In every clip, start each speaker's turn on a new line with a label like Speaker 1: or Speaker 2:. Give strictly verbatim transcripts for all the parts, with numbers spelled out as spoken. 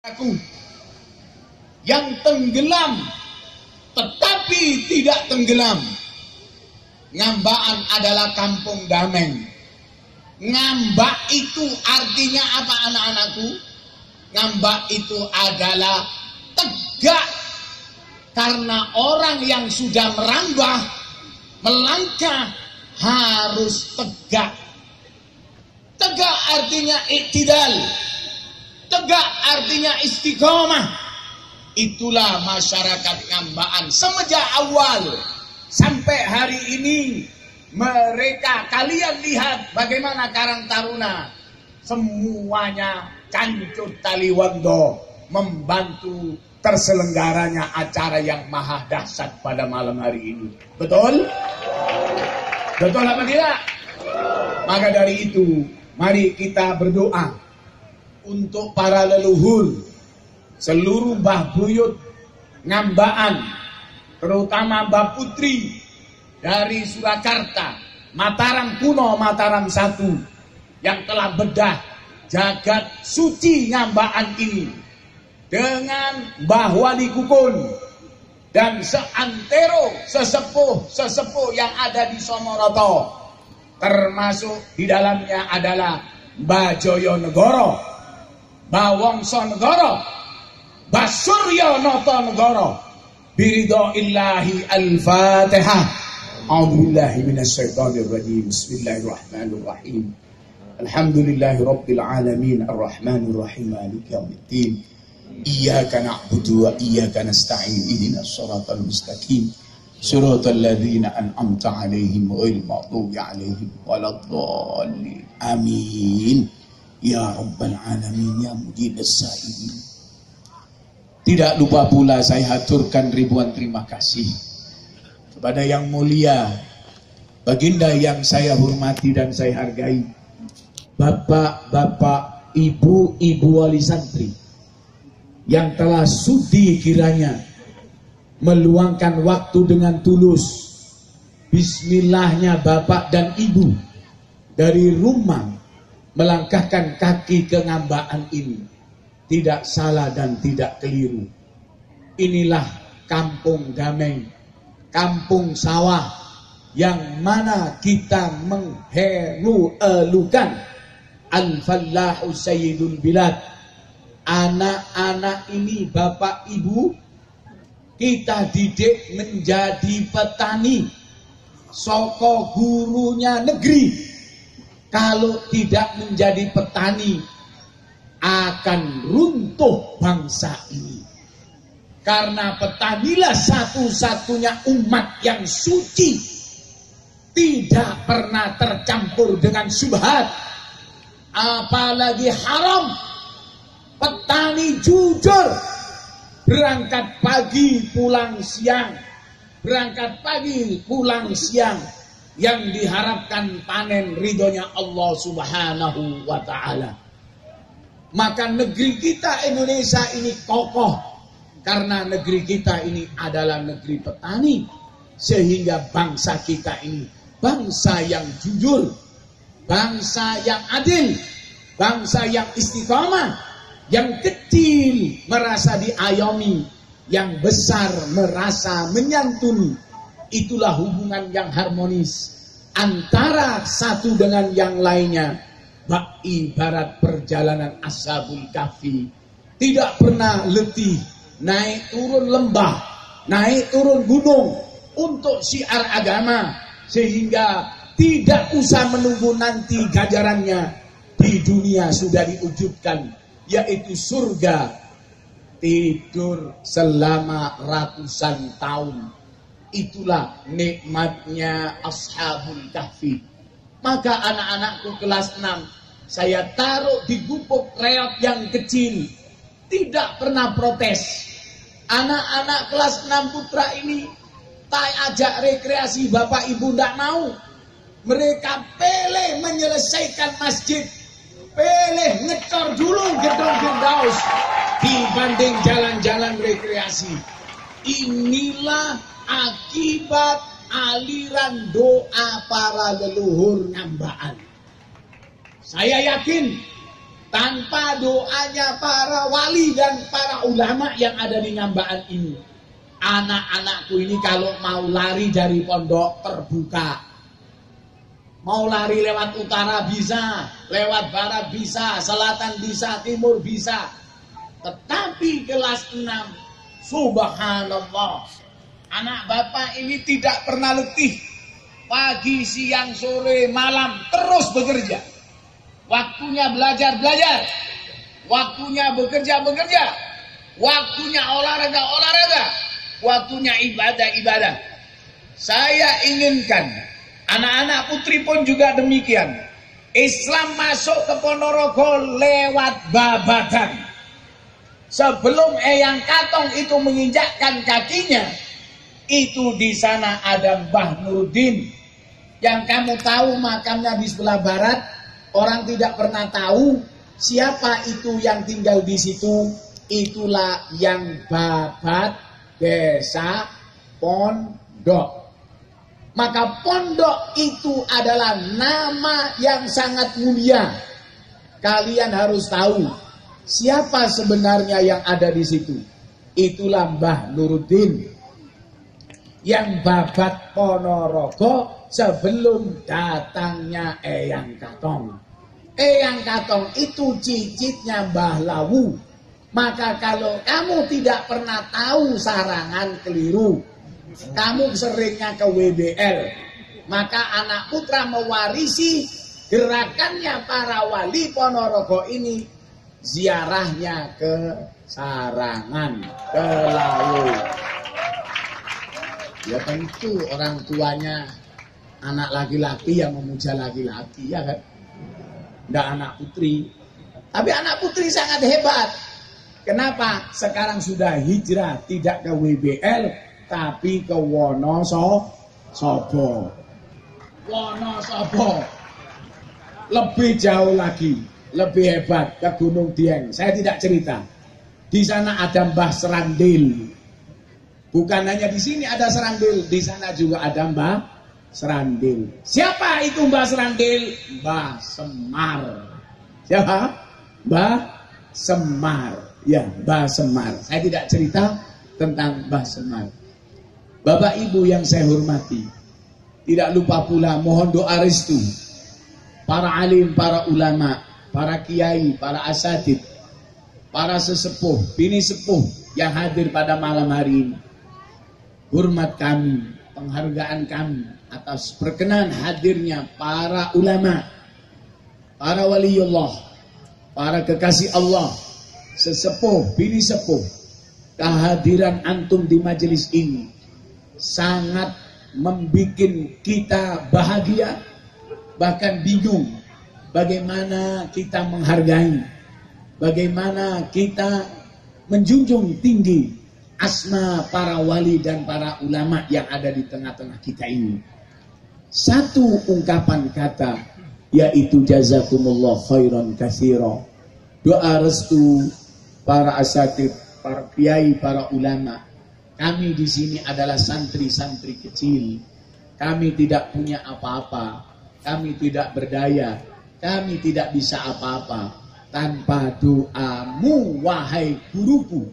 Speaker 1: Aku yang tenggelam tetapi tidak tenggelam. Ngambaan adalah kampung damai. Ngambak itu artinya apa anak-anakku? Ngambak itu adalah tegak. Karena orang yang sudah merambah, melangkah harus tegak. Tegak artinya iktidal. Tegak artinya istiqomah. Itulah masyarakat Ngambaan semenjak awal sampai hari ini. Mereka, kalian lihat bagaimana Karang Taruna semuanya Kancut Taliwando membantu terselenggaranya acara yang maha dahsyat pada malam hari ini. Betul? Betul apa tidak? Maka dari itu mari kita berdoa untuk para leluhur, seluruh Mbah Buyut Ngambaan, terutama Mbah Putri dari Surakarta, Mataram kuno, Mataram satu, yang telah bedah jagat suci Ngambaan ini dengan Mbah Wali Kukun dan seantero sesepuh-sesepuh yang ada di Somoroto, termasuk di dalamnya adalah Mbah Joyonegoro, Mbah Wongso Negoro, Mbah Suryo Noto Negoro. Biridho illahi al-fatihah. A'udzubillahi minasyaitonir rajim. Bismillahirrahmanirrahim. Alhamdulillahi rabbil alamin arrahmanir rahim maliki yaumiddin. Iyyaka na'budu wa iyyaka nasta'in. Ihdinas shiratal mustaqim. Shiratal ladzina an'amta 'alaihim ghairil maghdubi 'alaihim waladdallin. Amin. Ya Rabbal Alamin, ya Mujibas Sa'ilin. Tidak lupa pula saya haturkan ribuan terima kasih kepada yang mulia, baginda yang saya hormati dan saya hargai, bapak-bapak, ibu-ibu wali santri yang telah sudi kiranya meluangkan waktu dengan tulus. Bismillahnya bapak dan ibu dari rumah melangkahkan kaki ke Ngambaan ini tidak salah dan tidak keliru. Inilah kampung damai, kampung sawah yang mana kita mengheru-elukan al-fallahu sayyidul bilad. Anak-anak ini bapak ibu kita didik menjadi petani. Soko gurunya negeri. Kalau tidak menjadi petani, akan runtuh bangsa ini. Karena petanilah satu-satunya umat yang suci, tidak pernah tercampur dengan syubhat, apalagi haram. Petani jujur, berangkat pagi pulang siang, berangkat pagi pulang siang, yang diharapkan panen ridhonya Allah Subhanahu wa ta'ala. Maka negeri kita Indonesia ini kokoh karena negeri kita ini adalah negeri petani, sehingga bangsa kita ini bangsa yang jujur, bangsa yang adil, bangsa yang istiqamah. Yang kecil merasa diayomi, yang besar merasa menyantuni. Itulah hubungan yang harmonis antara satu dengan yang lainnya. Bak ibarat perjalanan Ashabul Kahfi, tidak pernah letih, naik turun lembah, naik turun gunung untuk syiar agama, sehingga tidak usah menunggu nanti ganjarannya di dunia sudah diwujudkan, yaitu surga. Tidur selama ratusan tahun. Itulah nikmatnya Ashabul Kahfi. Maka anak-anakku kelas enam saya taruh di gubuk reot yang kecil, tidak pernah protes. Anak-anak kelas enam putra ini tak ajak rekreasi, bapak ibu tidak mau. Mereka pilih menyelesaikan masjid, pilih ngecor dulu gedung Firdaus dibanding jalan-jalan rekreasi. Inilah akibat aliran doa para leluhur Ngambaan. Saya yakin tanpa doanya para wali dan para ulama yang ada di Ngambaan ini. Anak-anakku ini kalau mau lari dari pondok terbuka. Mau lari lewat utara bisa, lewat barat bisa, selatan bisa, timur bisa. Tetapi kelas enam, subhanallah, anak bapak ini tidak pernah letih. Pagi, siang, sore, malam terus bekerja. Waktunya belajar, belajar. Waktunya bekerja, bekerja. Waktunya olahraga, olahraga. Waktunya ibadah, ibadah. Saya inginkan anak-anak putri pun juga demikian. Islam masuk ke Ponorogo lewat babadan. Sebelum Eyang Katong itu menginjakkan kakinya, itu di sana ada Mbah Nuruddin. Yang kamu tahu makamnya di sebelah barat. Orang tidak pernah tahu siapa itu yang tinggal di situ. Itulah yang babat desa pondok. Maka pondok itu adalah nama yang sangat mulia. Kalian harus tahu siapa sebenarnya yang ada di situ. Itulah Mbah Nuruddin yang babat Ponorogo sebelum datangnya Eyang Katong. Eyang Katong itu cicitnya Mbah Lawu. Maka kalau kamu tidak pernah tahu Sarangan, keliru. Kamu seringnya ke W B L. Maka anak putra mewarisi gerakannya para wali Ponorogo ini. Ziarahnya ke Sarangan, ke Lawu. Ya tentu orang tuanya anak laki-laki yang memuja laki-laki, ya kan? Nggak anak putri. Tapi anak putri sangat hebat. Kenapa? Sekarang sudah hijrah, tidak ke W B L, tapi ke Wonosobo. Wonosobo. Lebih jauh lagi, lebih hebat, ke Gunung Dieng. Saya tidak cerita. Di sana ada Mbah Serandil. Bukan hanya di sini ada Serandil, di sana juga ada Mbah Serandil. Siapa itu Mbah Serandil? Mbah Semar. Siapa? Mbah Semar. Ya, Mbah Semar. Saya tidak cerita tentang Mbah Semar. Bapak Ibu yang saya hormati, tidak lupa pula mohon doa restu para alim, para ulama, para kiai, para asatid, para sesepuh, bini sepuh yang hadir pada malam hari ini. Hormat kami, penghargaan kami atas perkenan hadirnya para ulama, para waliullah, para kekasih Allah, sesepuh, bini sepuh. Kehadiran antum di majelis ini sangat membuat kita bahagia, bahkan bingung bagaimana kita menghargai, bagaimana kita menjunjung tinggi asma para wali dan para ulama yang ada di tengah-tengah kita ini. Satu ungkapan kata, yaitu jazakumullah khairan katsira. Doa restu para asatid, para kiai, para ulama. Kami di sini adalah santri-santri kecil. Kami tidak punya apa-apa. Kami tidak berdaya. Kami tidak bisa apa-apa tanpa doamu, wahai guruku,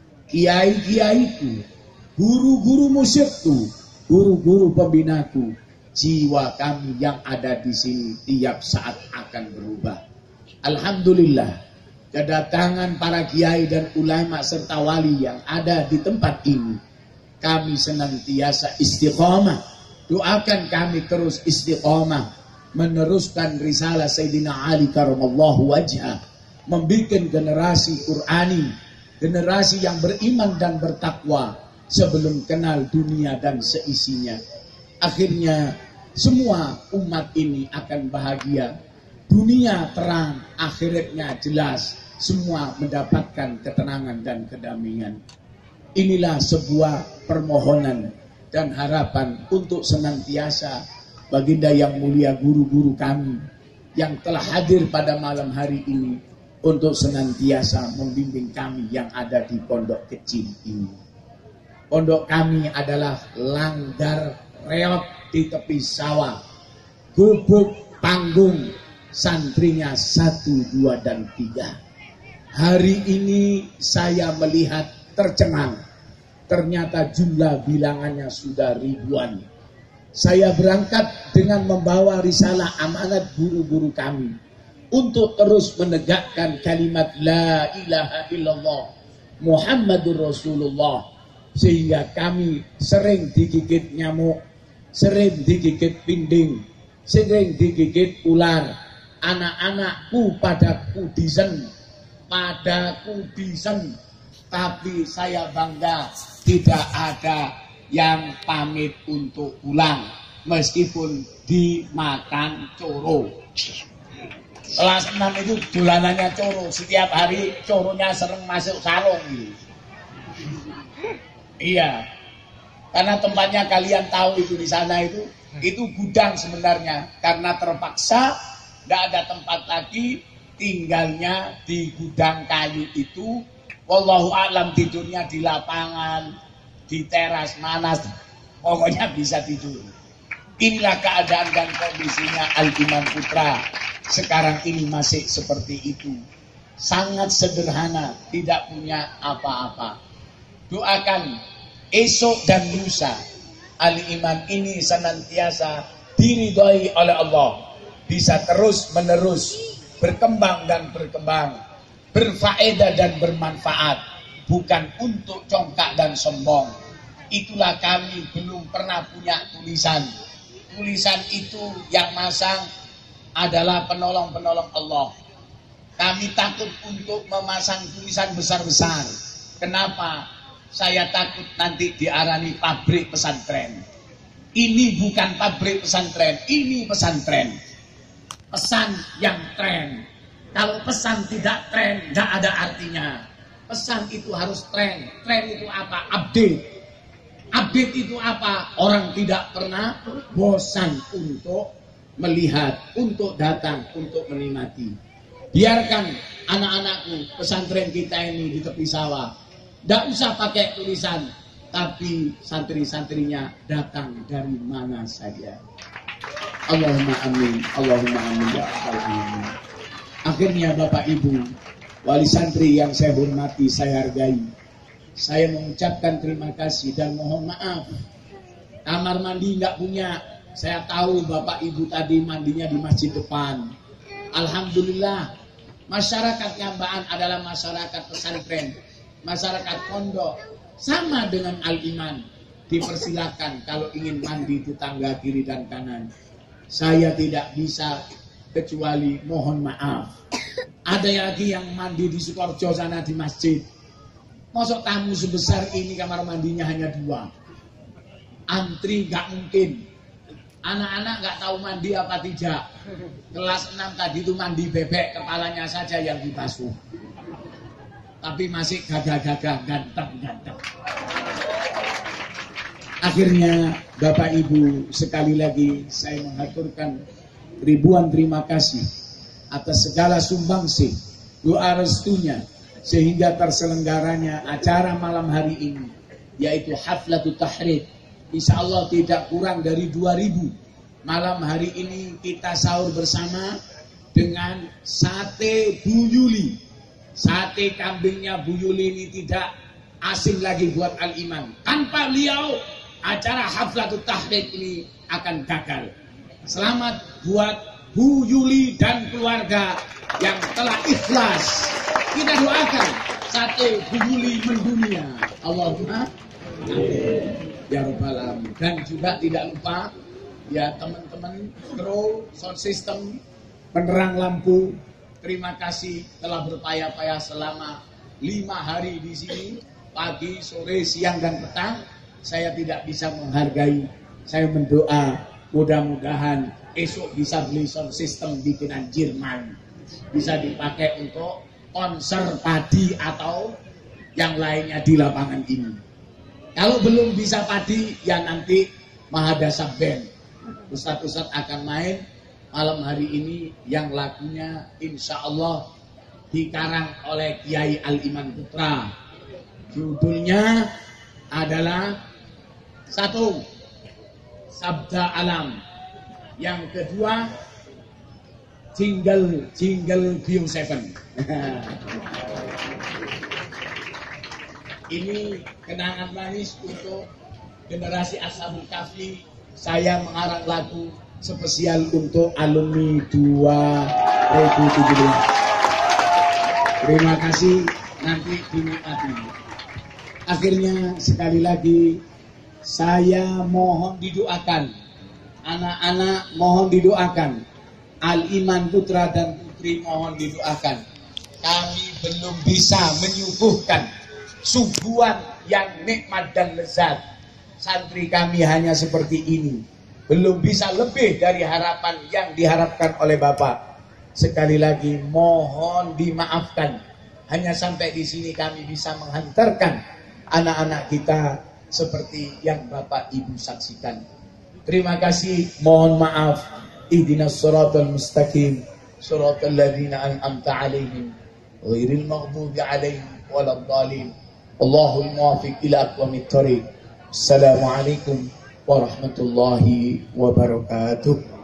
Speaker 1: kiai-kiaiku, guru-guru musyikku, guru-guru pembinaku. Jiwa kami yang ada di sini tiap saat akan berubah. Alhamdulillah, kedatangan para kiai dan ulama serta wali yang ada di tempat ini, kami senantiasa istiqomah. Doakan kami terus istiqomah, meneruskan risalah Sayyidina Ali karamallahu wajhah, membuat generasi Qur'ani, generasi yang beriman dan bertakwa sebelum kenal dunia dan seisinya. Akhirnya semua umat ini akan bahagia. Dunia terang, akhiratnya jelas. Semua mendapatkan ketenangan dan kedamaian. Inilah sebuah permohonan dan harapan untuk senantiasa baginda yang mulia guru-guru kami yang telah hadir pada malam hari ini untuk senantiasa membimbing kami yang ada di pondok kecil ini. Pondok kami adalah langgar reot di tepi sawah, gubuk panggung, santrinya satu, dua, dan tiga. Hari ini saya melihat tercengang. Ternyata jumlah bilangannya sudah ribuan. Saya berangkat dengan membawa risalah amanat guru-guru kami untuk terus menegakkan kalimat La ilaha illallah Muhammadur Rasulullah. Sehingga kami sering digigit nyamuk, sering digigit pinding, sering digigit ular. Anak-anakku pada kudisen, pada kudisen. Tapi saya bangga tidak ada yang pamit untuk pulang meskipun dimakan coro. Kelas enam itu dolanannya coro, setiap hari coronya sering masuk sarung. Iya, karena tempatnya kalian tahu itu di sana itu, itu gudang sebenarnya. Karena terpaksa tidak ada tempat lagi, tinggalnya di gudang kayu itu. Wallahu a'lam, tidurnya di lapangan, di teras mana, pokoknya bisa tidur. Inilah keadaan dan kondisinya Al-Imam Putra sekarang ini masih seperti itu. Sangat sederhana, tidak punya apa-apa. Doakan esok dan lusa Al-Imam ini senantiasa diridhoi oleh Allah, bisa terus menerus berkembang dan berkembang, berfaedah dan bermanfaat, bukan untuk congkak dan sombong. Itulah kami belum pernah punya tulisan. Tulisan itu yang masang adalah penolong-penolong Allah. Kami takut untuk memasang tulisan besar-besar. Kenapa? Saya takut nanti diarani pabrik pesantren. Ini bukan pabrik pesantren, ini pesantren. Pesan yang tren. Kalau pesan tidak tren, tidak ada artinya. Pesan itu harus tren. Tren itu apa? Update. Update itu apa? Orang tidak pernah bosan untuk melihat, untuk datang, untuk menikmati. Biarkan anak-anakku pesantren kita ini di tepi sawah. Tidak usah pakai tulisan, tapi santri-santrinya datang dari mana saja. Allahumma amin, Allahumma amin ya rabbal alamin. Akhirnya Bapak Ibu, wali santri yang saya hormati, saya hargai, saya mengucapkan terima kasih dan mohon maaf. Kamar mandi nggak punya. Saya tahu Bapak Ibu tadi mandinya di masjid depan. Alhamdulillah, masyarakat Nyambaan adalah masyarakat pesantren, masyarakat pondok, sama dengan Al-Iman. Dipersilakan kalau ingin mandi di tangga kiri dan kanan. Saya tidak bisa kecuali mohon maaf. Ada lagi yang mandi di Sukoharjo sana di masjid. Masuk tamu sebesar ini kamar mandinya hanya dua. Antri gak mungkin. Anak-anak gak tahu mandi apa tidak. Kelas enam tadi itu mandi bebek, kepalanya saja yang dibasuh. Tapi masih gagah-gagah, ganteng-ganteng. Akhirnya Bapak Ibu, sekali lagi saya mengaturkan ribuan terima kasih atas segala sumbangsih, doa restunya, sehingga terselenggaranya acara malam hari ini, yaitu Haflatul Tahrid. Insya Allah tidak kurang dari dua ribu. Malam hari ini kita sahur bersama dengan sate Bu Yuli. Sate kambingnya Bu Yuli ini tidak asing lagi buat Al-Iman. Tanpa beliau, acara Haflatul Tahrid ini akan gagal. Selamat buat Bu Yuli dan keluarga yang telah ikhlas. Kita doakan sate Bu Yuli mendunia. Allahumma amin ya rabbal alamin. Dan juga tidak lupa ya teman-teman kru sound system, penerang lampu, terima kasih telah berpayah-payah selama lima hari di sini, pagi, sore, siang dan petang. Saya tidak bisa menghargai. Saya mendoa mudah-mudahan esok bisa beli sound system bikinan Jerman, bisa dipakai untuk konser padi atau yang lainnya di lapangan ini. Kalau belum bisa padi, ya nanti Mahadasa Band, Ustadz-ustadz akan main malam hari ini yang lagunya insya Allah dikarang oleh Kiai Al-Iman Putra. Judulnya adalah satu, Sabda Alam. Yang kedua, jingle jingle Bio Seven. Ini kenangan manis untuk generasi Ashabul Kahfi. Saya mengarang lagu spesial untuk alumni dua ribu tujuh belas. Terima kasih, nanti dinikmati. Akhirnya sekali lagi saya mohon didoakan, anak-anak mohon didoakan, Al-Iman putra dan putri mohon didoakan. Kami belum bisa menyuguhkan suguhan yang nikmat dan lezat. Santri kami hanya seperti ini, belum bisa lebih dari harapan yang diharapkan oleh Bapak. Sekali lagi mohon dimaafkan, hanya sampai di sini kami bisa menghantarkan anak-anak kita seperti yang Bapak Ibu saksikan. Terima kasih, mohon maaf. Ihdinas siratal mustaqim, siratal ladzina an'amta 'alaihim ghairil maghdubi 'alaihim waladdallin. Allahul muwaffiq ila aqwamit thoriq. Assalamualaikum warahmatullahi wabarakatuh.